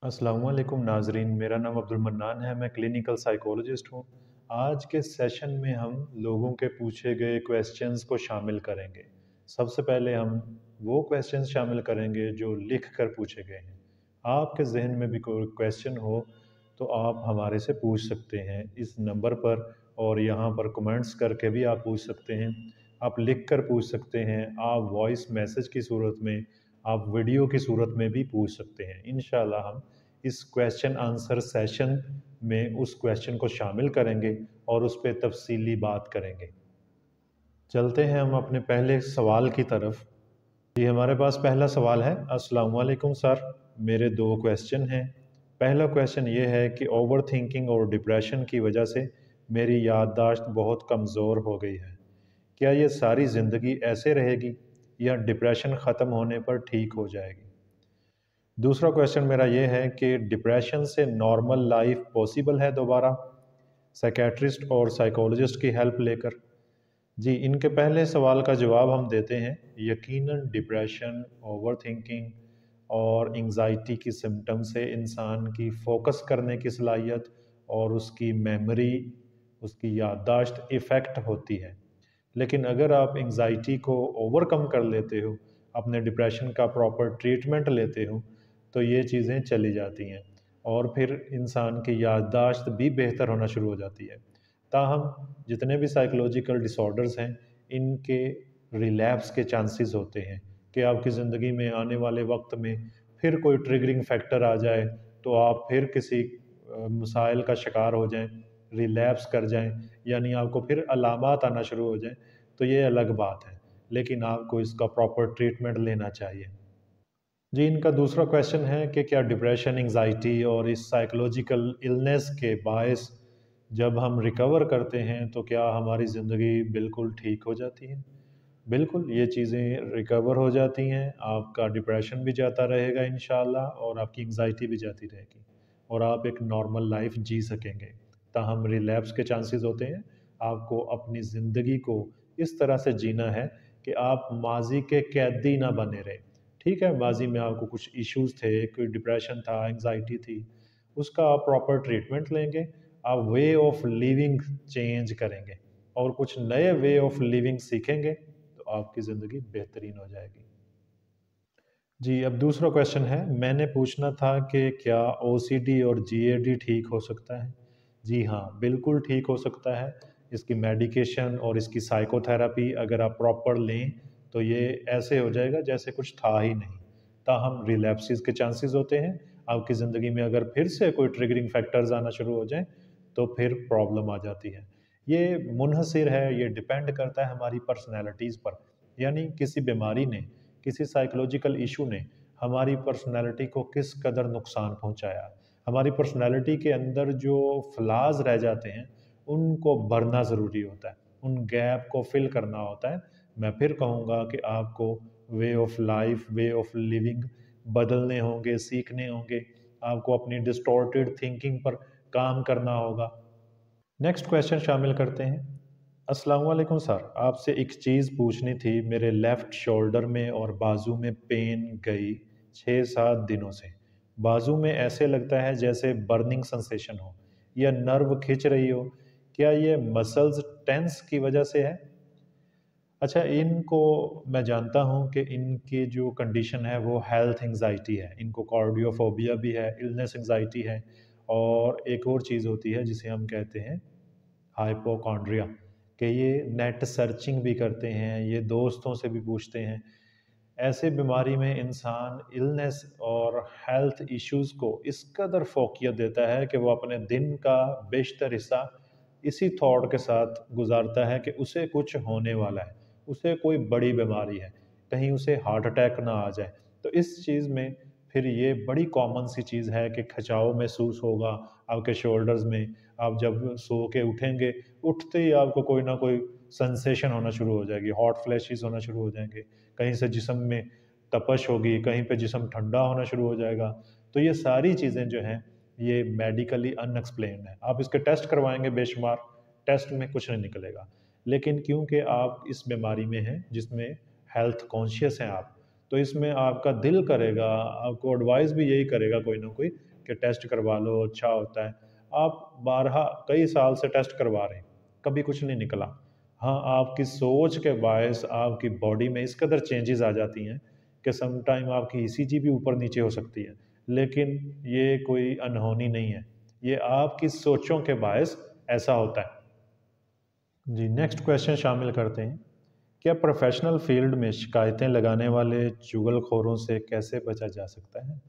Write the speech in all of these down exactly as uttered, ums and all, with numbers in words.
अस्सलाम वालेकुम नाजरीन, मेरा नाम अब्दुल मन्नान है। मैं क्लिनिकल साइकोलॉजिस्ट हूँ। आज के सेशन में हम लोगों के पूछे गए क्वेश्चंस को शामिल करेंगे। सबसे पहले हम वो क्वेश्चंस शामिल करेंगे जो लिख कर पूछे गए हैं। आपके जहन में भी कोई क्वेश्चन हो तो आप हमारे से पूछ सकते हैं इस नंबर पर, और यहाँ पर कमेंट्स करके भी आप पूछ सकते हैं। आप लिख कर पूछ सकते हैं, आप वॉइस मैसेज की सूरत में, आप वीडियो की सूरत में भी पूछ सकते हैं। इंशाल्लाह हम इस क्वेश्चन आंसर सेशन में उस क्वेश्चन को शामिल करेंगे और उस पे तफसीली बात करेंगे। चलते हैं हम अपने पहले सवाल की तरफ। जी, हमारे पास पहला सवाल है। अस्सलाम वालेकुम सर, मेरे दो क्वेश्चन हैं। पहला क्वेश्चन ये है कि ओवर थिंकिंग और डिप्रेशन की वजह से मेरी याददाश्त बहुत कमज़ोर हो गई है। क्या ये सारी ज़िंदगी ऐसे रहेगी या डिप्रेशन ख़त्म होने पर ठीक हो जाएगी? दूसरा क्वेश्चन मेरा ये है कि डिप्रेशन से नॉर्मल लाइफ पॉसिबल है दोबारा, साइकेट्रिस्ट और साइकोलॉजिस्ट की हेल्प लेकर? जी, इनके पहले सवाल का जवाब हम देते हैं। यकीनन डिप्रेशन, ओवरथिंकिंग और एंग्जाइटी की सिम्टम से इंसान की फोकस करने की सलाहियत और उसकी मेमोरी, उसकी याददाश्त इफ़ेक्ट होती है। लेकिन अगर आप एंग्जाइटी को ओवरकम कर लेते हो, अपने डिप्रेशन का प्रॉपर ट्रीटमेंट लेते हो, तो ये चीज़ें चली जाती हैं और फिर इंसान की याददाश्त भी बेहतर होना शुरू हो जाती है। ताहम जितने भी साइकोलॉजिकल डिसऑर्डर्स हैं, इनके रिलैप्स के चांसेस होते हैं कि आपकी ज़िंदगी में आने वाले वक्त में फिर कोई ट्रिगरिंग फैक्टर आ जाए तो आप फिर किसी अ, मसाइल का शिकार हो जाएं, रिलैप्स कर जाएं, यानी आपको फिर अलामात आना शुरू हो जाएं, तो ये अलग बात है। लेकिन आपको इसका प्रॉपर ट्रीटमेंट लेना चाहिए। जी, इनका दूसरा क्वेश्चन है कि क्या डिप्रेशन, एंग्जाइटी और इस साइकोलॉजिकल इलनेस के बायस जब हम रिकवर करते हैं तो क्या हमारी ज़िंदगी बिल्कुल ठीक हो जाती है? बिल्कुल, ये चीज़ें रिकवर हो जाती हैं, आपका डिप्रेशन भी जाता रहेगा इंशाल्लाह और आपकी एंग्जाइटी भी जाती रहेगी और आप एक नॉर्मल लाइफ जी सकेंगे। ताहम रिलैप्स के चांसेस होते हैं। आपको अपनी ज़िंदगी को इस तरह से जीना है कि आप माज़ी के कैदी ना बने रहें। ठीक है, माज़ी में आपको कुछ इश्यूज़ थे, कोई डिप्रेशन था, एंग्जाइटी थी, उसका आप प्रॉपर ट्रीटमेंट लेंगे, आप वे ऑफ लिविंग चेंज करेंगे और कुछ नए वे ऑफ लिविंग सीखेंगे, तो आपकी ज़िंदगी बेहतरीन हो जाएगी। जी, अब दूसरा क्वेश्चन है, मैंने पूछना था कि क्या ओसीडी और जीएडी ठीक हो सकता है? जी हाँ, बिल्कुल ठीक हो सकता है। इसकी मेडिकेशन और इसकी साइकोथेरेपी अगर आप प्रॉपर लें, तो ये ऐसे हो जाएगा जैसे कुछ था ही नहीं। ताहम रिलैप्सेस के चांसेस होते हैं। आपकी ज़िंदगी में अगर फिर से कोई ट्रिगरिंग फैक्टर्स आना शुरू हो जाएँ, तो फिर प्रॉब्लम आ जाती है। ये मुनहसिर है, ये डिपेंड करता है हमारी पर्सनैलिटीज़ पर। यानी किसी बीमारी ने, किसी साइकोलॉजिकल इशू ने हमारी पर्सनैलिटी को किस कदर नुकसान पहुंचाया। हमारी पर्सनैलिटी के अंदर जो फ्लाज रह जाते हैं, उनको भरना ज़रूरी होता है, उन गैप को फिल करना होता है। मैं फिर कहूँगा कि आपको way of life, way of living बदलने होंगे, सीखने होंगे। आपको अपनी डिस्टॉर्टेड थिंकिंग पर काम करना होगा। नेक्स्ट क्वेश्चन शामिल करते हैं। अस्सलाम वालेकुम सर, आपसे एक चीज़ पूछनी थी। मेरे लेफ़्ट शोल्डर में और बाजू में पेन गई छः सात दिनों से। बाजू में ऐसे लगता है जैसे बर्निंग सेंसेशन हो या नर्व खिंच रही हो। क्या ये मसल्स टेंस की वजह से है? अच्छा, इनको मैं जानता हूँ कि इनकी जो कंडीशन है वो हेल्थ एंग्जाइटी है। इनको कार्डियोफोबिया भी है, इलनेस एंग्जाइटी है और एक और चीज़ होती है जिसे हम कहते हैं हाइपोकॉन्ड्रिया, कि ये नेट सर्चिंग भी करते हैं, ये दोस्तों से भी पूछते हैं। ऐसे बीमारी में इंसान इलनेस और हेल्थ इश्यूज़ को इस कदर फ़ोकियत देता है कि वो अपने दिन का बेशतर हिस्सा इसी थॉट के साथ गुज़ारता है कि उसे कुछ होने वाला है, उसे कोई बड़ी बीमारी है, कहीं उसे हार्ट अटैक ना आ जाए। तो इस चीज़ में फिर ये बड़ी कॉमन सी चीज़ है कि खिंचाव महसूस होगा आपके शोल्डर्स में। आप जब सो के उठेंगे, उठते ही आपको कोई ना कोई सेंसेशन होना शुरू हो जाएगी, हॉट फ्लैशेस होना शुरू हो जाएँगे, कहीं से जिस्म में तपश होगी, कहीं पे जिस्म ठंडा होना शुरू हो जाएगा। तो ये सारी चीज़ें जो हैं, ये मेडिकली अनएक्सप्लेन्ड है। आप इसके टेस्ट करवाएँगे बेशुमार, टेस्ट में कुछ नहीं निकलेगा। लेकिन क्योंकि आप इस बीमारी में हैं जिसमें हेल्थ कॉन्शियस हैं आप, تو اس میں آپ کا دل کرے گا، آپ کو ایڈوائز بھی یہی کرے گا کوئی نہ کوئی کہ ٹیسٹ کروا لو، اچھا ہوتا ہے۔ آپ بارہا کئی سال سے ٹیسٹ کروا رہے ہیں، کبھی کچھ نہیں نکلا۔ ہاں، آپ کی سوچ کے باعث آپ کی باڈی میں اس قدر چینجز آ جاتی ہیں کہ سم ٹائم آپ کی ای سی جی بھی اوپر نیچے ہو سکتی ہے، لیکن یہ کوئی انہونی نہیں ہے، یہ آپ کی سوچوں کے باعث ایسا ہوتا ہے۔ جی نیکسٹ کویشچن شامل کرتے ہیں، کیا پروفیشنل فیلڈ میں شکایتیں لگانے والے چغل خوروں سے کیسے بچا جا سکتا ہے؟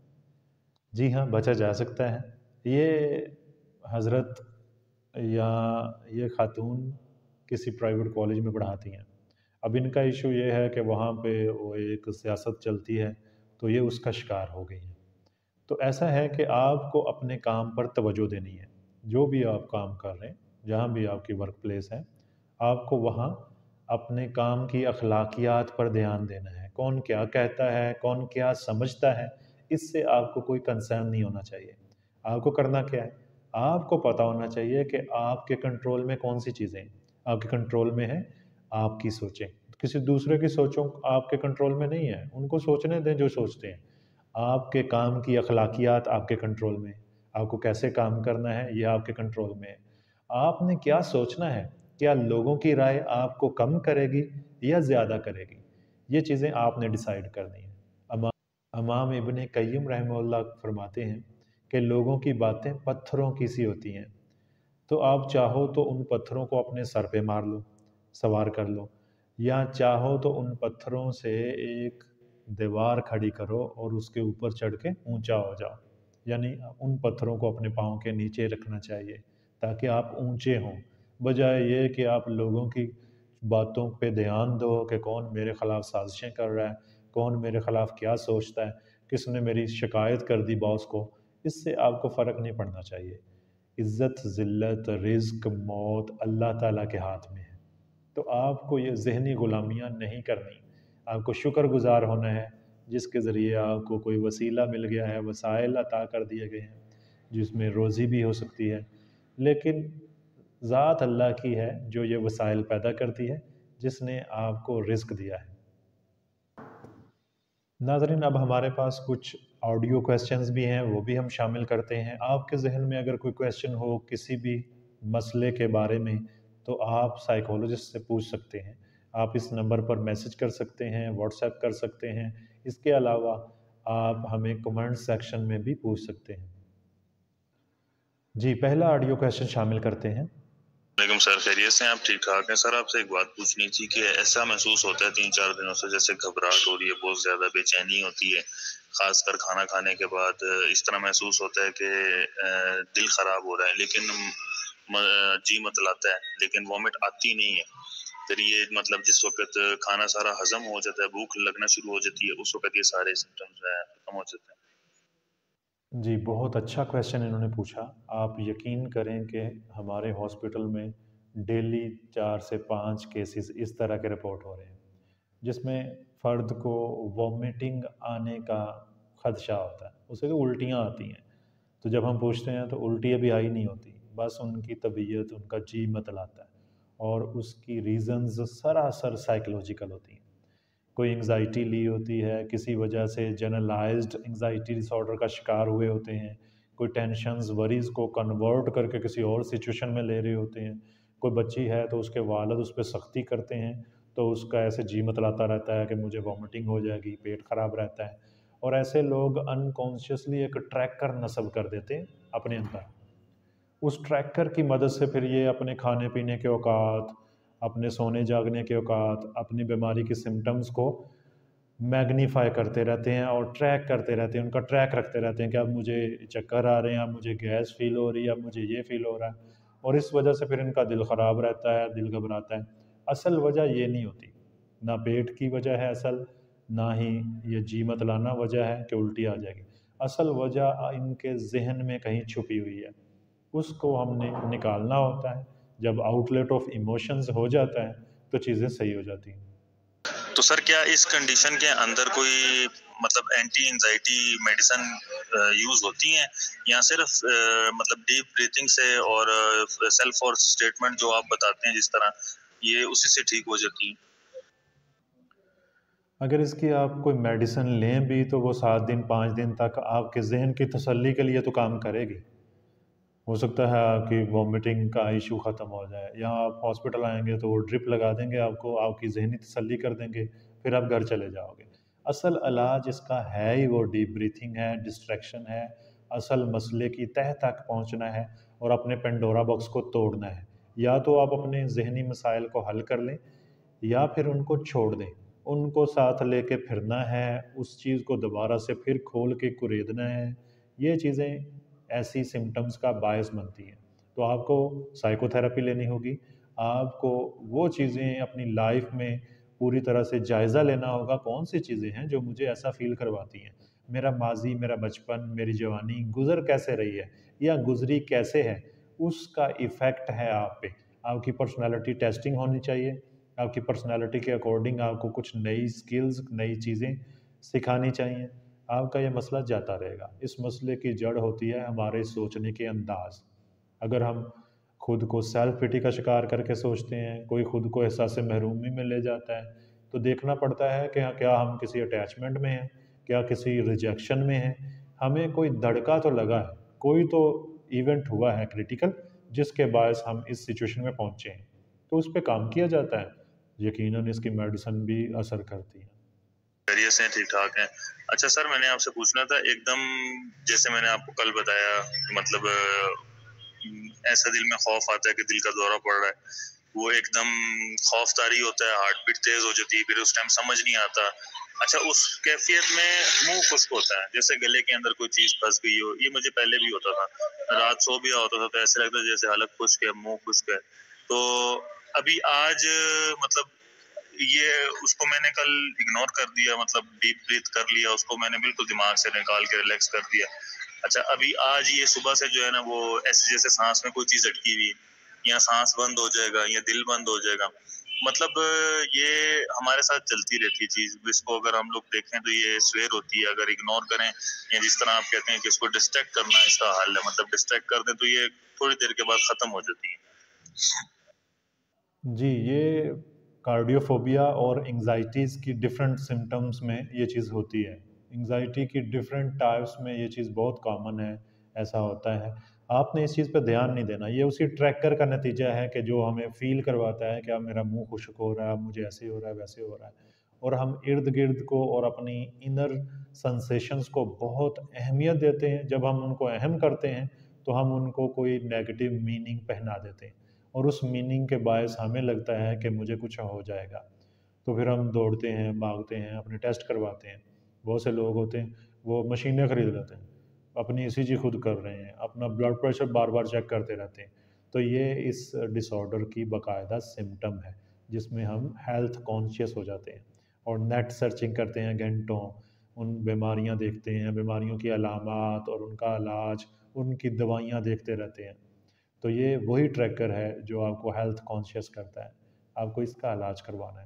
جی ہاں، بچا جا سکتا ہے۔ یہ حضرت یا یہ خاتون کسی پرائیویٹ کالج میں پڑھاتی ہیں، اب ان کا ایشو یہ ہے کہ وہاں پہ وہ ایک سیاست چلتی ہے تو یہ اس کا شکار ہو گئی ہیں۔ تو ایسا ہے کہ آپ کو اپنے کام پر توجہ دینی ہے، جو بھی آپ کام کر رہے ہیں، جہاں بھی آپ کی ورک پلیس ہے، آپ کو وہاں اپنے کام کی اخلاقیات پر دھیان دینا ہے، کون کیا کہتا ہے، کون کیا سمجھتا ہے، اس سے آپ کو کوئی کنسرن نہیں ہونا چاہیے۔ آپ کو کرنا کیا ہے، آپ کو پتہ ہونا چاہیے کہ آپ کے کنٹرول میں کون سی چیزیں ہیں۔ آپ کے کنٹرول میں ہے آپ کی سوچیں، کسی دوسرے کی سوچوں آپ کے کنٹرول میں نہیں ہے، ان کو سوچنے دیں جو سوچتے ہیں۔ آپ کے کام کی اخلاقیات آپ کے کنٹرول میں ہے، آپ کو کیسے کام کرنا ہے یہ آپ کے کنٹرول میں ہے۔ آپ نے کیا سوچنا ہے، کیا لوگوں کی رائے آپ کو کم کرے گی یا زیادہ کرے گی، یہ چیزیں آپ نے ڈیسائیڈ کرنی ہیں۔ امام امام ابن قیم رحمہ اللہ فرماتے ہیں کہ لوگوں کی باتیں پتھروں کی سی ہوتی ہیں، تو آپ چاہو تو ان پتھروں کو اپنے سر پہ مار لو، سوار کر لو، یا چاہو تو ان پتھروں سے ایک دیوار کھڑی کرو اور اس کے اوپر چڑھ کے اونچا ہو جاؤ۔ یعنی ان پتھروں کو اپنے پاؤں کے نیچے رکھنا چاہیے تاکہ آپ اونچے ہوں، بجائے یہ کہ آپ لوگوں کی باتوں پہ دھیان دو کہ کون میرے خلاف سازشیں کر رہا ہے، کون میرے خلاف کیا سوچتا ہے، کس نے میری شکایت کر دی باس کو۔ اس سے آپ کو فرق نہیں پڑنا چاہیے۔ عزت، ذلت، رزق، موت اللہ تعالیٰ کے ہاتھ میں ہے، تو آپ کو یہ ذہنی غلامیاں نہیں کرنی۔ آپ کو شکر گزار ہونا ہے جس کے ذریعے آپ کو کوئی وسیلہ مل گیا ہے، وسائل عطا کر دیے گئے ہیں جس میں روزی بھی ہو سکتی ہے، لیکن ذات اللہ کی ہے جو یہ وسائل پیدا کرتی ہے، جس نے آپ کو رزق دیا ہے۔ ناظرین، اب ہمارے پاس کچھ آڈیو کویسچنز بھی ہیں، وہ بھی ہم شامل کرتے ہیں۔ آپ کے ذہن میں اگر کوئی کویسچن ہو کسی بھی مسئلے کے بارے میں تو آپ سائیکولوجسٹ سے پوچھ سکتے ہیں۔ آپ اس نمبر پر میسج کر سکتے ہیں، واٹس ایپ کر سکتے ہیں، اس کے علاوہ آپ ہمیں کمنٹ سیکشن میں بھی پوچھ سکتے ہیں۔ جی پہلا آڈیو کویسچن شامل کرتے ہیں۔ وعلیکم سر، خیریت سے ہیں آپ؟ ٹھیک ٹھاک ہیں سر۔ آپ سے ایک بات پوچھنی تھی کہ ایسا محسوس ہوتا ہے تین چار دنوں سے جیسے گھبراہٹ ہو رہی ہے، بہت زیادہ بے چینی ہوتی ہے، خاص کر کھانا کھانے کے بعد اس طرح محسوس ہوتا ہے کہ دل خراب ہو رہا ہے، لیکن جی متلاتا ہے لیکن وامٹ آتی نہیں ہے۔ پھر یہ مطلب جس وقت کھانا سارا ہضم ہو جاتا ہے، بھوک لگنا شروع ہو جاتی ہے، اس وقت یہ سارے سمپٹمز ختم ہو جاتے ہیں۔ جی بہت اچھا کویسچن انہوں نے پوچھا۔ آپ یقین کریں کہ ہمارے ہاسپٹل میں ڈیلی چار سے پانچ کیسز اس طرح کے رپورٹ ہو رہے ہیں جس میں فرد کو وومیٹنگ آنے کا خدشہ ہوتا ہے، اسے تو الٹیاں آتی ہیں، تو جب ہم پوچھتے ہیں تو الٹی ابھی آئی نہیں ہوتی، بس ان کی طبیعت، ان کا جی متلاتا ہے، اور اس کی ریزنز سراسر سائیکلوجیکل ہوتی ہیں۔ کوئی انگزائٹی لی ہوتی ہے، کسی وجہ سے جنرلائزڈ انگزائٹی ڈس آرڈر کا شکار ہوئے ہوتے ہیں، کوئی ٹینشنز وریز کو کنورٹ کر کے کسی اور سچویشن میں لے رہے ہوتے ہیں، کوئی بچی ہے تو اس کے والد اس پہ سختی کرتے ہیں تو اس کا ایسے جی متلاتا رہتا ہے کہ مجھے وامٹنگ ہو جائے گی، پیٹ خراب رہتا ہے، اور ایسے لوگ انکانشیسلی ایک ٹریکر نصب کر دیتے ہیں اپنے اندر۔ اس ٹریکر کی مدد سے پھر یہ اپنے کھانے پینے کے اوقات، اپنے سونے جاگنے کے اوقات، اپنی بیماری کے سمٹمز کو میگنیفائی کرتے رہتے ہیں اور ٹریک کرتے رہتے ہیں، ان کا ٹریک رکھتے رہتے ہیں کہ اب مجھے چکر آ رہے ہیں، اب مجھے گیس فیل ہو رہی ہے، اب مجھے یہ فیل ہو رہا ہے، اور اس وجہ سے پھر ان کا دل خراب رہتا ہے، دل گھبراتا ہے۔ اصل وجہ یہ نہیں ہوتی، نہ پیٹ کی وجہ ہے اصل، نہ ہی یہ جی متلانا وجہ ہے کہ الٹی آ جائے گی۔ اصل وجہ ان کے ذہن میں کہیں چھپی ہوئی ہے، اس کو ہم نے نکالنا ہوتا ہے۔ جب آؤٹ لیٹ آف ایموشنز ہو جاتا ہے تو چیزیں صحیح ہو جاتی ہیں۔ تو سر کیا اس کنڈیشن کے اندر کوئی مطلب اینٹی انزائٹی میڈیسن یوز ہوتی ہیں یا صرف مطلب ڈیپ بریتھنگ سے اور سیلف فورس اسٹیٹمنٹ جو آپ بتاتے ہیں جس طرح، یہ اسی سے ٹھیک ہو جاتی ہیں؟ اگر اس کی آپ کوئی میڈیسن لیں بھی تو وہ سات دن پانچ دن تک آپ کے ذہن کی تسلی کے لیے تو کام کرے گی. ہو سکتا ہے آپ کی وامٹنگ کا ایشو ختم ہو جائے، یا آپ ہاسپٹل آئیں گے تو وہ ڈرپ لگا دیں گے آپ کو، آپ کی ذہنی تسلی کر دیں گے، پھر آپ گھر چلے جاؤ گے. اصل علاج اس کا ہے ہی وہ ڈیپ بریتھنگ ہے، ڈسٹریکشن ہے، اصل مسئلے کی تہہ تک پہنچنا ہے اور اپنے پینڈورا باکس کو توڑنا ہے. یا تو آپ اپنے ذہنی مسائل کو حل کر لیں یا پھر ان کو چھوڑ دیں، ان کو ساتھ لے کے پھرنا ہے، اس چیز کو دوبارہ سے پھر کھول کے کریدنا ہے. یہ چیزیں ایسی سمٹمز کا باعث بنتی ہیں. تو آپ کو سائیکو تھراپی لینی ہوگی، آپ کو وہ چیزیں اپنی لائف میں پوری طرح سے جائزہ لینا ہوگا، کون سی چیزیں ہیں جو مجھے ایسا فیل کرواتی ہیں، میرا ماضی، میرا بچپن، میری جوانی گزر کیسے رہی ہے یا گزری کیسے ہے، اس کا ایفیکٹ ہے آپ پہ. آپ کی پرسنالٹی ٹیسٹنگ ہونی چاہیے، آپ کی پرسنالٹی کے اکارڈنگ آپ کو کچھ نئی سکلز، نئی چیزیں سکھانی چاہیے. آپ کا یہ مسئلہ جاتا رہے گا. اس مسئلے کی جڑ ہوتی ہے ہمارے سوچنے کے انداز. اگر ہم خود کو سیلف پٹی کا شکار کر کے سوچتے ہیں، کوئی خود کو احساس محرومی میں لے جاتا ہے، تو دیکھنا پڑتا ہے کہ کیا ہم کسی اٹیچمنٹ میں ہیں، کیا کسی ریجیکشن میں ہیں. ہمیں کوئی دھڑکا تو لگا ہے، کوئی تو ایونٹ ہوا ہے کریٹیکل جس کے باعث ہم اس سچویشن میں پہنچے ہیں، تو اس پہ کام کیا جاتا ہے. یقیناً اس کی میڈیسن بھی اثر کرتی ہے. خیریت سے ٹھیک ٹھاک ہیں. اچھا سر، میں نے آپ سے پوچھنا تھا، ایک دم جیسے میں نے آپ کو کل بتایا، مطلب ایسا دل میں خوف آتا ہے کہ دل کا دورہ پڑ رہا ہے، وہ ایک دم خوف طاری ہوتا ہے، ہارٹ بیٹ تیز ہو جاتی ہے، پھر اس ٹائم سمجھ نہیں آتا. اچھا، اس کیفیت میں منہ خشک ہوتا ہے، جیسے گلے کے اندر کوئی چیز پھنس گئی ہو. یہ مجھے پہلے بھی ہوتا تھا، رات سو بھی ہوتا تھا تو ایسے لگتا ہے جیسے حلق خشک ہے، منہ خشک ہے. تو ابھی آج مطلب یہ اس کو میں نے کل اگنور کر دیا، مطلب ڈیپ بریتھ کر لیا، اس کو میں نے بالکل دماغ سے نکال کے ریلیکس کر دیا. اچھا، ابھی آج یہ صبح سے جو ہے نا، وہ ایسے جیسے سانس میں کوئی چیز اٹکی ہوئی، یا سانس بند ہو جائے گا یا دل بند ہو جائے گا. مطلب یہ ہمارے ساتھ چلتی رہتی ہے چیز. اس کو اگر ہم لوگ دیکھیں تو یہ سویر ہوتی ہے، اگر اگنور کریں یا جس طرح آپ کہتے ہیں کہ اس کو ڈسٹریکٹ کرنا اس کا حل ہے، مطلب ڈسٹریکٹ کر دیں تو یہ تھوڑی دیر کے بعد ختم ہو جاتی ہے. جی، یہ کارڈیوفوبیا اور انگزائٹیز کی ڈفرینٹ سمٹمز میں یہ چیز ہوتی ہے. انگزائٹی کی ڈفرینٹ ٹائپس میں یہ چیز بہت کامن ہے، ایسا ہوتا ہے. آپ نے اس چیز پہ دھیان نہیں دینا. یہ اسی ٹریکر کا نتیجہ ہے کہ جو ہمیں فیل کرواتا ہے کہ اب میرا منہ خشک ہو رہا ہے، مجھے ایسے ہو رہا ہے، ویسے ہو رہا ہے. اور ہم ارد گرد کو اور اپنی انر سنسیشنز کو بہت اہمیت دیتے ہیں. جب ہم ان کو اہم کرتے ہیں تو ہم ان کو کوئی نیگیٹو میننگ پہنا دیتے ہیں، اور اس میننگ کے باعث ہمیں لگتا ہے کہ مجھے کچھ ہو جائے گا. تو پھر ہم دوڑتے ہیں، بھاگتے ہیں، اپنے ٹیسٹ کرواتے ہیں. بہت سے لوگ ہوتے ہیں وہ مشینیں خرید لیتے ہیں، اپنی ای سی جی خود کر رہے ہیں، اپنا بلڈ پریشر بار بار چیک کرتے رہتے ہیں. تو یہ اس ڈس آرڈر کی باقاعدہ سمٹم ہے جس میں ہم ہیلتھ کانشیس ہو جاتے ہیں اور نیٹ سرچنگ کرتے ہیں گھنٹوں، ان بیماریاں دیکھتے ہیں، بیماریوں کی علامات اور ان کا علاج، ان کی دوائیاں دیکھتے رہتے ہیں. تو یہ وہی ٹریکر ہے جو آپ کو ہیلتھ کانشیس کرتا ہے. آپ کو اس کا علاج کروانا ہے.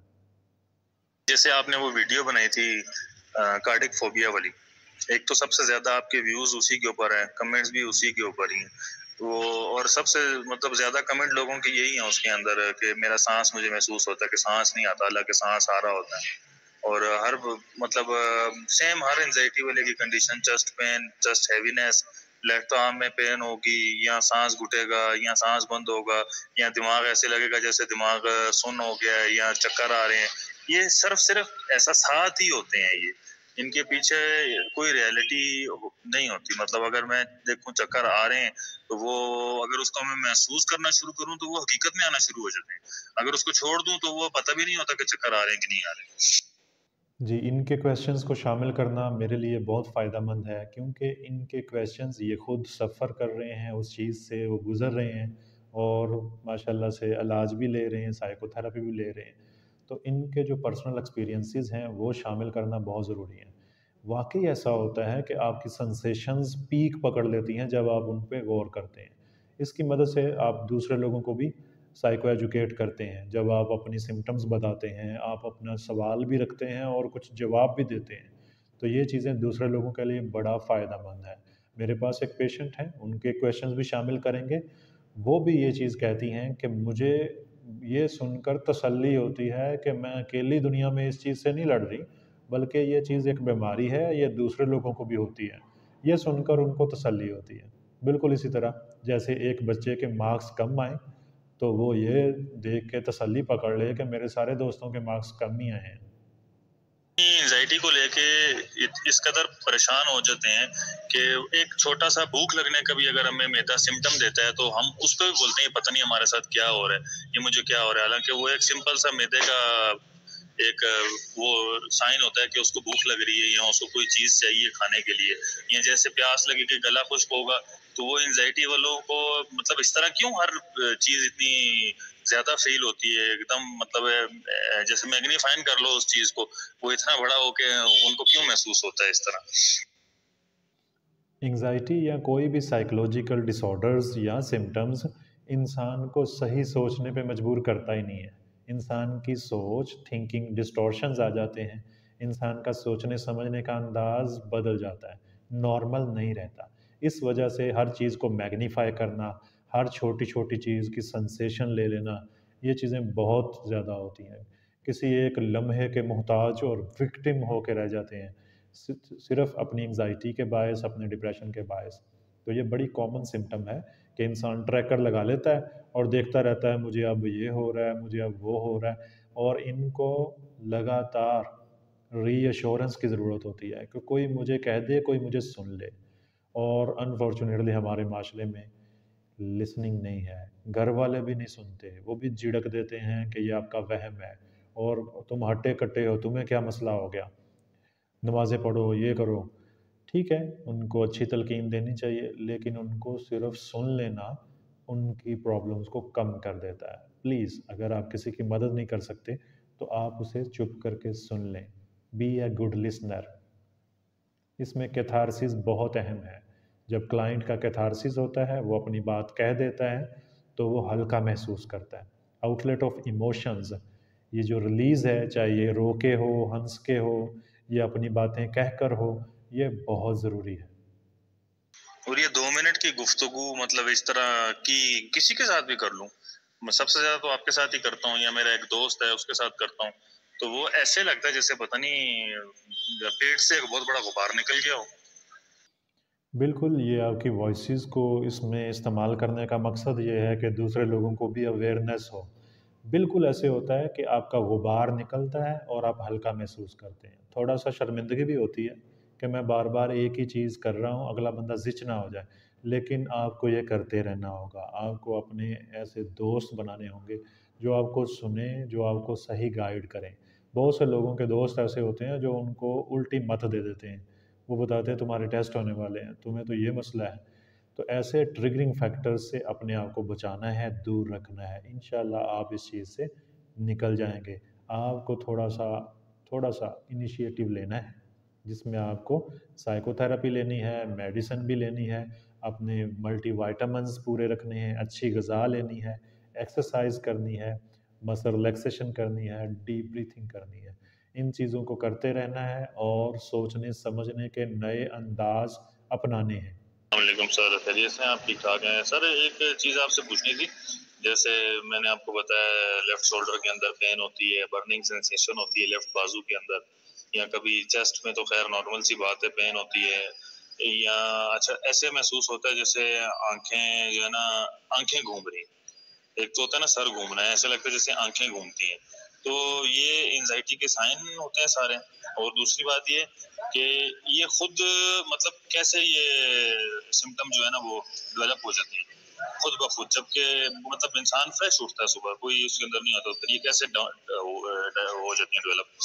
جیسے آپ نے وہ ویڈیو بنائی تھی کارڈک فوبیا والی، ایک تو سب سے زیادہ آپ کے ویوز اسی کے اوپر ہیں، کمنٹس بھی اسی کے اوپر ہی ہیں. وہ اور سب سے مطلب زیادہ کمنٹ لوگوں کے یہی ہیں اس کے اندر کہ میرا سانس مجھے محسوس ہوتا ہے کہ سانس نہیں آتا، حالانکہ سانس آ رہا ہوتا ہے. اور ہر مطلب سیم ہر انزائٹی والے کی condition, chest pain, chest heaviness, left arm میں پین ہوگی، یا سانس گھٹے گا، یا سانس بند ہوگا، یا دماغ ایسے لگے گا جیسے دماغ سن ہو گیا ہے، یا چکر آ رہے ہیں. یہ صرف صرف احساسات ہی ہوتے ہیں. یہ ان کے پیچھے کوئی ریئلٹی نہیں ہوتی. مطلب اگر میں دیکھوں چکر آ رہے ہیں تو وہ اگر اس کو میں محسوس کرنا شروع کروں تو وہ حقیقت میں آنا شروع ہو جاتے ہیں. اگر اس کو چھوڑ دوں تو وہ پتہ بھی نہیں ہوتا کہ چکر آ رہے ہیں کہ نہیں آ رہے ہیں. جی، ان کے کویشچنز کو شامل کرنا میرے لیے بہت فائدہ مند ہے، کیونکہ ان کے کویشچنز یہ خود سفر کر رہے ہیں، اس چیز سے وہ گزر رہے ہیں اور ماشاءاللہ سے علاج بھی لے رہے ہیں، سائیکو تھراپی بھی لے رہے ہیں. تو ان کے جو پرسنل ایکسپیرینسز ہیں وہ شامل کرنا بہت ضروری ہے. واقعی ایسا ہوتا ہے کہ آپ کی سنسیشنز پیک پکڑ لیتی ہیں جب آپ ان پہ غور کرتے ہیں. اس کی مدد سے آپ دوسرے لوگوں کو بھی سائیکو ایجوکیٹ کرتے ہیں. جب آپ اپنی سمٹمز بتاتے ہیں، آپ اپنا سوال بھی رکھتے ہیں اور کچھ جواب بھی دیتے ہیں، تو یہ چیزیں دوسرے لوگوں کے لیے بڑا فائدہ مند ہے. میرے پاس ایک پیشنٹ ہیں، ان کے کویشچنز بھی شامل کریں گے. وہ بھی یہ چیز کہتی ہیں کہ مجھے یہ سن کر تسلی ہوتی ہے کہ میں اکیلی دنیا میں اس چیز سے نہیں لڑ رہی، बल्कि ये चीज़ एक बीमारी है, ये दूसरे लोगों को भी होती है। ये सुनकर उनको तसल्ली होती है। बिल्कुल इसी तरह जैसे एक बच्चे के मार्क्स कम आए तो वो ये देख के तसल्ली पकड़ ले कि मेरे सारे दोस्तों के मार्क्स कम ही आए हैं। एंजाइटी को लेके इस कदर परेशान हो जाते हैं कि एक छोटा सा भूख लगने का भी अगर हमें मैदा सिम्टम देता है तो हम उस पर भी बोलते हैं पता नहीं हमारे साथ क्या हो रहा है, ये मुझे क्या हो रहा है, हालांकि वो एक सिंपल सा मैदे का एक वो साइन होता है कि उसको भूख लग रही है या उसको कोई चीज चाहिए खाने के लिए, या जैसे प्यास लगे कि गला खुश्क होगा। तो वो एंजाइटी वालों को मतलब इस तरह क्यों हर चीज इतनी ज्यादा फील होती है एकदम, मतलब जैसे मैग्नीफाइन कर लो उस चीज को, वो इतना बड़ा हो के उनको क्यों महसूस होता है इस तरह? एंग्जाइटी या कोई भी साइकोलॉजिकल डिसऑर्डर्स या सिम्टम्स इंसान को सही सोचने पे मजबूर करता ही नहीं है। इंसान की सोच थिंकिंग डिस्टॉर्शंस आ जाते हैं, इंसान का सोचने समझने का अंदाज बदल जाता है, नॉर्मल नहीं रहता। इस वजह से हर चीज़ को मैग्नीफाई करना, हर छोटी छोटी चीज़ की सेंसेशन ले लेना, ये चीज़ें बहुत ज़्यादा होती हैं। किसी एक लम्हे के मोहताज और विक्टिम होके रह जाते हैं सि- सिर्फ अपनी एंग्जाइटी के बायस, अपने डिप्रेशन के बायस। तो ये बड़ी कॉमन सिम्टम है कि इंसान ट्रैकर लगा लेता है और देखता रहता है मुझे अब ये हो रहा है, मुझे अब वो हो रहा है, और इनको लगातार रीअश्योरेंस की ज़रूरत होती है कि कोई मुझे कह दे, कोई मुझे सुन ले। और अनफॉर्चुनेटली हमारे माशरे में लिसनिंग नहीं है, घर वाले भी नहीं सुनते, वो भी झिड़क देते हैं कि ये आपका वहम है और तुम हट्टे कट्टे हो, तुम्हें क्या मसला हो गया, नमाज़ें पढ़ो, ये करो। ठीक है, उनको अच्छी तलकीन देनी चाहिए, लेकिन उनको सिर्फ़ सुन लेना उनकी प्रॉब्लम्स को कम कर देता है। प्लीज़ अगर आप किसी की मदद नहीं कर सकते, तो आप उसे चुप करके सुन लें। Be a good listener. इसमें कैथारसिस बहुत अहम है। जब क्लाइंट का कैथारसिस होता है, वो अपनी बात कह देता है, तो वो हल्का महसूस करता है। आउटलेट ऑफ इमोशंस, ये जो रिलीज़ है, चाहे ये रो के हो, हंस के हो या अपनी बातें कह कर हो, ये बहुत ज़रूरी है। और ये दो मिनट की गुफ्तगू मतलब इस तरह की किसी के साथ भी कर लूं, मैं सबसे ज्यादा तो आपके साथ ही करता हूँ या मेरा एक दोस्त है उसके साथ करता हूँ, तो वो ऐसे लगता है जैसे पता नहीं पेट से एक बहुत बड़ा गुब्बार निकल गया हो। बिल्कुल, ये आपकी वॉइसेस को इसमें इस्तेमाल करने का मकसद ये है कि दूसरे लोगों को भी अवेयरनेस हो। बिल्कुल ऐसे होता है कि आपका गुबार निकलता है और आप हल्का महसूस करते हैं। थोड़ा-सा शर्मिंदगी भी होती है कि मैं बार-बार एक ही चीज़ कर रहा हूँ, अगला बंदा ज़िच ना हो जाए। लेकिन आपको ये करते रहना होगा। आपको अपने ऐसे दोस्त बनाने होंगे, जो आपको सुनें, जो आपको सही गाइड करें। बहुत से लोगों के दोस्त ऐसे होते हैं, जो उनको उल्टी मत दे देते हैं। वो बताते हैं तुम्हारे टेस्ट होने वाले हैं, तुम्हें तो ये मसला है। तो ऐसे ट्रिगरिंग फैक्टर्स से अपने आप को बचाना है, दूर रखना है। इंशाल्लाह आप इस चीज़ से निकल जाएँगे। आपको थोड़ा-सा थोड़ा-सा इनिशिएटिव लेना है, जिसमें आपको साइकोथेरेपी लेनी है, मेडिसिन भी लेनी है, अपने मल्टीविटामिन्स पूरे रखने हैं, अच्छी ग़िज़ा लेनी है, एक्सरसाइज़ करनी है, मसल रिलैक्सेशन करनी है, डीप ब्रीथिंग करनी है। इन चीज़ों को करते रहना है और सोचने समझने के नए अंदाज़ अपनाने हैं। वालेकुम सर, खैरियत से हैं आप? ठीक ठाक हैं सर। एक चीज़ आपसे पूछनी थी, जैसे मैंने आपको बताया लेफ्ट शोल्डर के अंदर पेन होती है, बर्निंग सेंसेशन होती है लेफ्ट बाजू के अंदर, या कभी चेस्ट में तो खैर नॉर्मल सी बात है पेन होती है, या अच्छा ऐसे महसूस होता है जैसे आंखें जो है ना, आंखें घूम रही, एक तो होता है ना सर घूमना है, ऐसा लगता है जैसे आंखें घूमती हैं, तो ये एंजाइटी के साइन होते हैं सारे। और दूसरी बात ये कि ये खुद मतलब कैसे ये सिम्टम जो है ना वो डेवलप हो जाते हैं खुद ब खुद, जबकि मतलब इंसान फ्रेश उठता है सुबह, कोई उसके अंदर नहीं होता, फिर ये कैसे ड- हो हो जाती है डेवलप?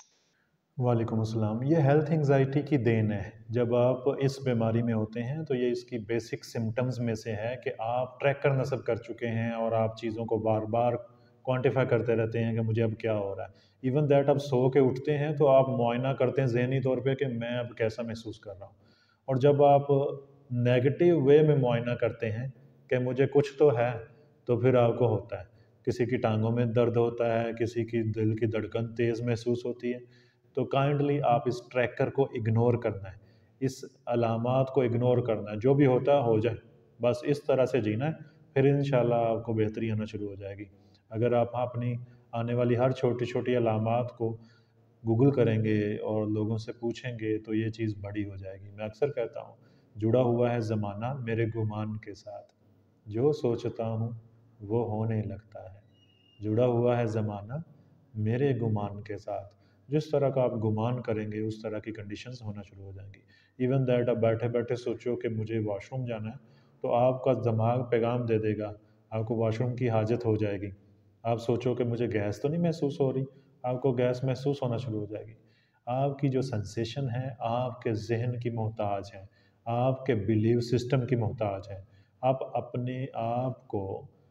वालेकुम अस्सलाम। ये हेल्थ एंग्जायटी की देन है। जब आप इस बीमारी में होते हैं तो ये इसकी बेसिक सिम्पटम्स में से है कि आप ट्रैकर नस्ब कर चुके हैं और आप चीज़ों को बार-बार क्वांटिफ़ाई करते रहते हैं कि मुझे अब क्या हो रहा है। इवन दैट आप सो के उठते हैं तो आप मुआयना करते हैं ज़हनी तौर पे कि मैं अब कैसा महसूस कर रहा हूँ। और जब आप नेगेटिव वे में मुआयना करते हैं कि मुझे कुछ तो है, तो फिर आपको होता है। किसी की टाँगों में दर्द होता है, किसी की दिल की धड़कन तेज़ महसूस होती है। तो काइंडली आप इस ट्रैकर को इग्नोर करना है, इस अलामात को इग्नोर करना है, जो भी होता है हो जाए, बस इस तरह से जीना है, फिर इंशाल्लाह आपको बेहतरी आना शुरू हो जाएगी। अगर आप अपनी आने वाली हर छोटी-छोटी अलामात को گوگل کریں گے اور لوگوں سے پوچھیں گے تو یہ چیز بڑی ہو جائے گی۔ میں اکثر کہتا ہوں جڑا ہوا ہے زمانہ میرے گمان کے ساتھ، جو سوچتا ہوں وہ ہونے لگتا ہے۔ جڑا ہوا ہے زمانہ میرے گمان کے ساتھ، جس طرح کا آپ گمان کریں گے اس طرح کی کنڈیشنز ہونا شروع ہو جائیں گی۔ ایون دیٹ آپ بیٹھے بیٹھے سوچو کہ مجھے واش روم جانا ہے تو آپ کا دماغ پیغام دے دے گا، آپ کو واش روم کی حاجت ہو جائے گی۔ آپ سوچو کہ مجھے گیس تو نہیں محسوس ہو رہی، آپ کو گیس محسوس ہونا شروع ہو جائے گی۔ آپ کی جو سنسیشن ہے آپ کے ذہن کی محتاج ہے، آپ کے بیلیو سسٹم کی محتاج ہے۔ آپ اپنے آپ کو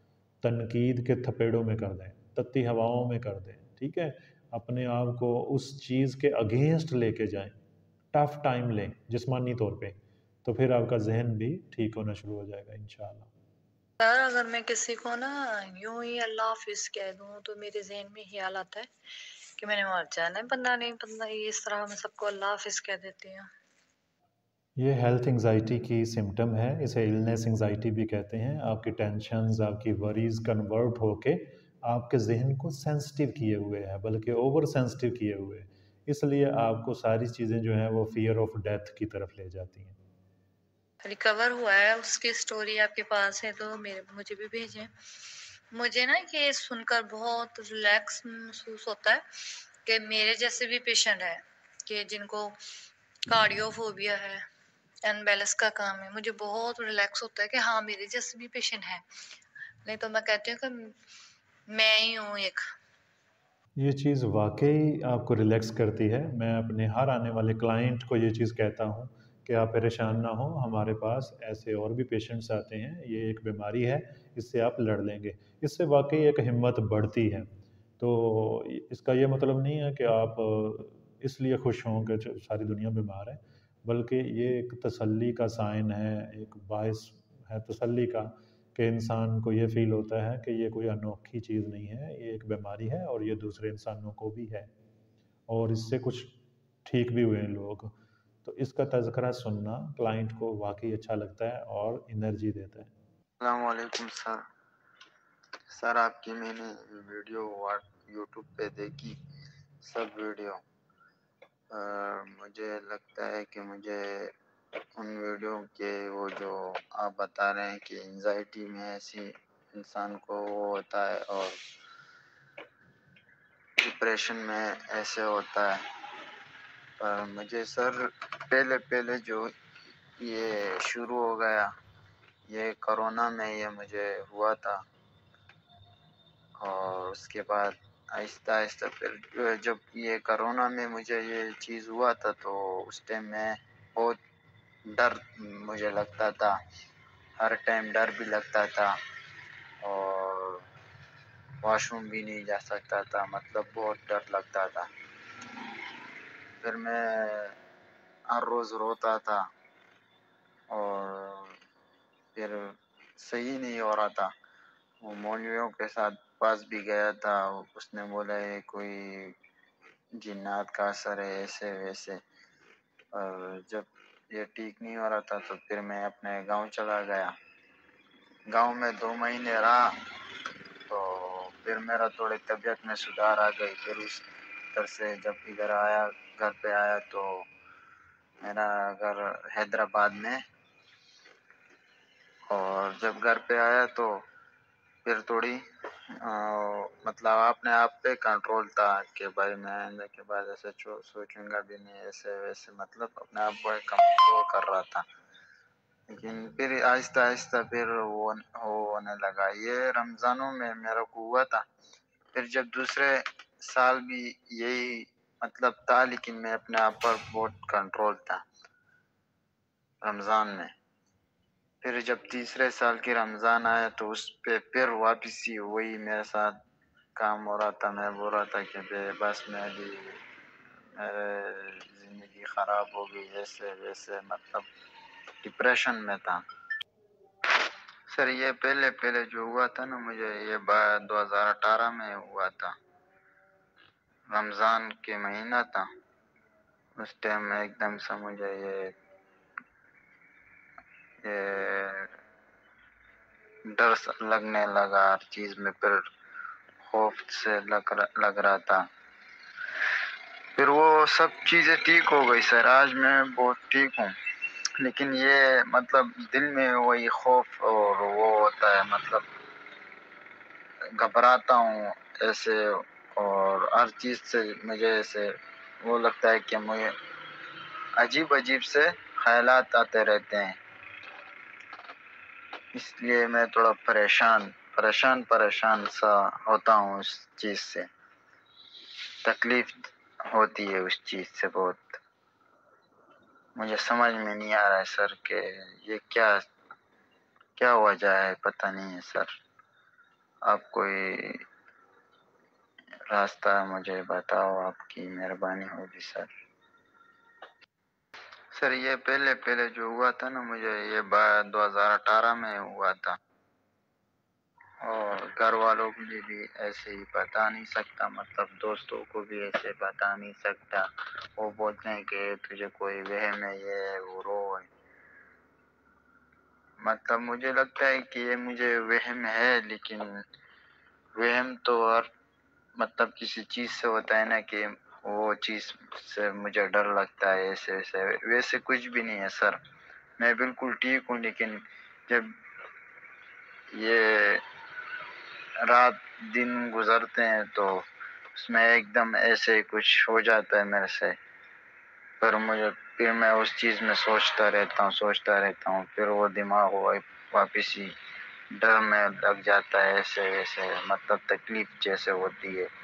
تنقید کے تھپیڑوں میں کر دیں، تتی ہواؤں میں کر دیں، ٹھیک ہے، اپنے آپ کو اس چیز کے اگینسٹ لے کے جائیں، ٹف ٹائم لیں جسمانی طور پہ، تو پھر آپ کا ذہن بھی ٹھیک ہونا شروع ہو جائے گا انشاءاللہ۔ سر اگر میں کسی کو نا یوں ہی اللہ حافظ کہہ دوں تو میرے ذہن میں خیال آتا ہے کہ میں نے مر جانا ہے، بندہ نہیں بندہ اس طرح میں سب کو اللہ حافظ کہہ دیتی ہوں۔ یہ ہیلتھ انگزائٹی کی سمٹم ہے، اسے النیس انگزائٹی بھی کہتے ہیں۔ آپ کی ٹینشنز، آپ کی وریز کنورٹ ہو کے آپ کے ذہن کو سینسٹیو کیے ہوئے ہیں، بلکہ اوور سینسٹیو کیے ہوئے ہیں، اس لیے آپ کو ساری چیزیں جو ہیں وہ فیئر آف ڈیتھ کی طرف لے جاتی ہیں۔ ریکور ہوا ہے اس کی سٹوری آپ کے پاس ہے تو میرے مجھے بھی بھیجیں۔ مجھے نا یہ سن کر بہت ریلیکس محسوس ہوتا ہے کہ میرے جیسے بھی پیشنٹ ہیں کہ جن کو کارڈیو فوبیا ہے، انبیلنس کا کام ہے، مجھے بہت ریلیکس ہوتا ہے کہ ہاں میرے جیسے بھی پیشنٹ ہیں، نہیں تو میں کہتی ہوں کہ میں ہی ہوں ایک۔ یہ چیز واقعی آپ کو ریلیکس کرتی ہے۔ میں اپنے ہر آنے والے کلائنٹ کو یہ چیز کہتا ہوں کہ آپ پریشان نہ ہوں، ہمارے پاس ایسے اور بھی پیشنٹس آتے ہیں، یہ ایک بیماری ہے، اس سے آپ لڑ لیں گے۔ اس سے واقعی ایک ہمت بڑھتی ہے۔ تو اس کا یہ مطلب نہیں ہے کہ آپ اس لیے خوش ہوں کہ ساری دنیا بیمار ہے، بلکہ یہ ایک تسلی کا سائن ہے، ایک باعث ہے تسلی کا کہ انسان کو یہ فیل ہوتا ہے کہ یہ کوئی انوکھی چیز نہیں ہے، یہ ایک بیماری ہے اور یہ دوسرے انسانوں کو بھی ہے، اور اس سے کچھ ٹھیک بھی ہوئے ہیں لوگ۔ تو اس کا تذکرہ سننا کلائنٹ کو واقعی اچھا لگتا ہے اور انرجی دیتا ہے۔ السلام علیکم سر سر آپ کی میں نے ویڈیو یوٹیوب پہ دیکھی، سب ویڈیو، مجھے لگتا ہے کہ مجھے ان ویڈیو کے وہ جو آپ بتا رہے ہیں کہ انزائٹی میں ایسی انسان کو وہ ہوتا ہے اور ڈپریشن میں ایسے ہوتا ہے، پر مجھے سر پہلے پہلے جو یہ شروع ہو گیا، یہ کرونا میں یہ مجھے ہوا تھا، اور اس کے بعد آہستہ آہستہ پھر جب یہ کرونا میں مجھے یہ چیز ہوا تھا تو اس ٹائم میں بہت ڈر مجھے لگتا تھا، ہر ٹائم ڈر بھی لگتا تھا، اور واش روم بھی نہیں جا سکتا تھا، مطلب بہت ڈر لگتا تھا۔ پھر میں ہر روز روتا تھا اور پھر صحیح نہیں ہو رہا تھا۔ وہ مولویوں کے ساتھ پاس بھی گیا تھا، اس نے بولا ہے کوئی جنات کا اثر ہے، ایسے ویسے، اور جب یہ ٹھیک نہیں ہو رہا تھا تو پھر میں اپنے گاؤں چلا گیا۔ گاؤں میں دو مہینے رہا تو پھر میرا تھوڑی طبیعت میں سدھار آ گئی۔ پھر اس طرح سے جب ادھر آیا، گھر پہ آیا تو میرا گھر حیدرآباد میں، اور جب گھر پہ آیا تو پھر تھوڑی مطلب اپنے آپ پہ کنٹرول تھا کہ بھائی میں آئندہ کے بعد ایسے سوچوں گا بھی نہیں، ایسے ویسے، مطلب اپنے آپ کو کنٹرول کر رہا تھا۔ لیکن پھر آہستہ آہستہ پھر وہ ہونے لگا۔ یہ رمضانوں میں میرا کو ہوا تھا، پھر جب دوسرے سال بھی یہی مطلب تھا، لیکن میں اپنے آپ پر بہت کنٹرول تھا رمضان میں۔ پھر جب تیسرے سال کی رمضان آیا تو اس پہ پھر واپس ہی وہی میرے ساتھ کام ہو رہا تھا۔ میں بول رہا تھا کہ بس میں بھی میرے زندگی خراب ہو گئی، ایسے ویسے، مطلب ڈپریشن میں تھا۔ سر یہ پہلے پہلے جو ہوا تھا نا مجھے، یہ دو ہزار اٹھارہ میں ہوا تھا، رمضان کے مہینہ تھا۔ اس ٹائم میں ایک دم سے مجھے یہ ڈر لگنے لگا ہر چیز میں، پھر خوف سے لگ لگ رہا تھا۔ پھر وہ سب چیزیں ٹھیک ہو گئی سر، آج میں بہت ٹھیک ہوں، لیکن یہ مطلب دل میں وہی خوف اور وہ ہوتا ہے، مطلب گھبراتا ہوں ایسے، اور ہر چیز سے مجھے ایسے وہ لگتا ہے کہ مجھے عجیب عجیب سے خیالات آتے رہتے ہیں، اس لیے میں تھوڑا پریشان پریشان پریشان سا ہوتا ہوں، اس چیز سے تکلیف ہوتی ہے، اس چیز سے بہت مجھے سمجھ میں نہیں آ رہا ہے سر کہ یہ کیا کیا وجہ ہے، پتہ نہیں ہے سر، آپ کوئی راستہ مجھے بتاؤ، آپ کی مہربانی ہوگی سر۔ سر یہ پہلے پہلے جو ہوا تھا نا، مجھے یہ دو ہزار اٹھارہ میں ہوا تھا، اور گھر والوں کو بھی ایسے ہی بتا نہیں سکتا، مطلب دوستوں کو بھی ایسے بتا نہیں سکتا، وہ بولتے ہیں کہ تجھے کوئی وہم ہے، یہ ہے، وہ رو ہے، مطلب مجھے لگتا ہے کہ یہ مجھے وہم ہے، لیکن وہم تو ہر مطلب کسی چیز سے ہوتا ہے نا، کہ وہ چیز سے مجھے ڈر لگتا ہے، ایسے ایسے ویسے کچھ بھی نہیں ہے سر، میں بالکل ٹھیک ہوں، لیکن جب یہ رات دن گزرتے ہیں تو اس میں ایک دم ایسے کچھ ہو جاتا ہے میرے سے، پھر مجھے پھر میں اس چیز میں سوچتا رہتا ہوں سوچتا رہتا ہوں پھر وہ دماغ واپس ہی ڈر میں لگ جاتا ہے، ایسے ویسے مطلب تکلیف جیسے ہوتی ہے۔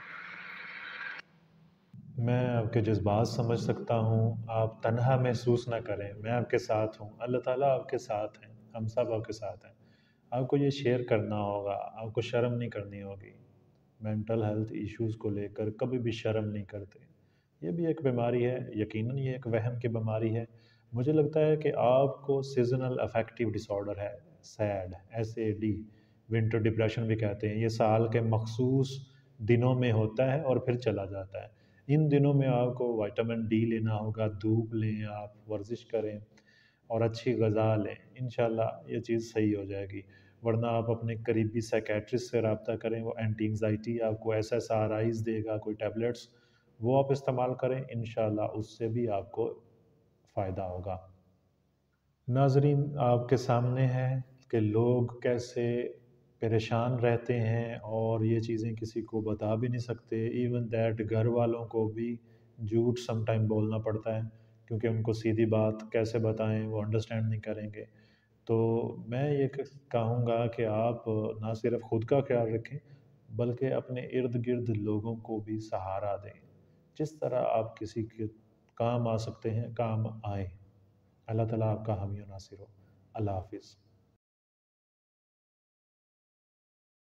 میں آپ کے جذبات سمجھ سکتا ہوں، آپ تنہا محسوس نہ کریں، میں آپ کے ساتھ ہوں، اللہ تعالیٰ آپ کے ساتھ ہیں، ہم سب آپ کے ساتھ ہیں۔ آپ کو یہ شیئر کرنا ہوگا، آپ کو شرم نہیں کرنی ہوگی، مینٹل ہیلتھ ایشوز کو لے کر کبھی بھی شرم نہیں کرتے، یہ بھی ایک بیماری ہے، یقیناً یہ ایک وہم کی بیماری ہے۔ مجھے لگتا ہے کہ آپ کو سیزنل افیکٹیو ڈس آرڈر ہے، SAD, S A D, winter depression بھی کہتے ہیں، یہ سال کے مخصوص دنوں میں ہوتا ہے اور پھر چلا جاتا ہے۔ ان دنوں میں آپ کو وائٹامن ڈی لینا ہوگا، دھوپ لیں، آپ ورزش کریں اور اچھی غذا لیں، انشاءاللہ یہ چیز صحیح ہو جائے گی۔ ورنہ آپ اپنے قریبی سائیکیٹرسٹ سے رابطہ کریں، وہ اینٹی انگزائٹی آپ کو ایس ایس آر آئیز دے گا، کوئی ٹیبلٹس، وہ آپ استعمال کریں، انشاءاللہ اس سے بھی آپ کو فائدہ ہوگا۔ ناظرین، آپ کے سامنے ہے کہ لوگ کیسے پریشان رہتے ہیں اور یہ چیزیں کسی کو بتا بھی نہیں سکتے، ایون دیٹ گھر والوں کو بھی جھوٹ سم ٹائم بولنا پڑتا ہے، کیونکہ ان کو سیدھی بات کیسے بتائیں، وہ انڈرسٹینڈ نہیں کریں گے۔ تو میں یہ کہوں گا کہ آپ نہ صرف خود کا خیال رکھیں بلکہ اپنے ارد گرد لوگوں کو بھی سہارا دیں، جس طرح آپ کسی کے کام آ سکتے ہیں کام آئیں۔ اللہ تعالیٰ آپ کا حامی و ناصر ہو۔ اللہ حافظ۔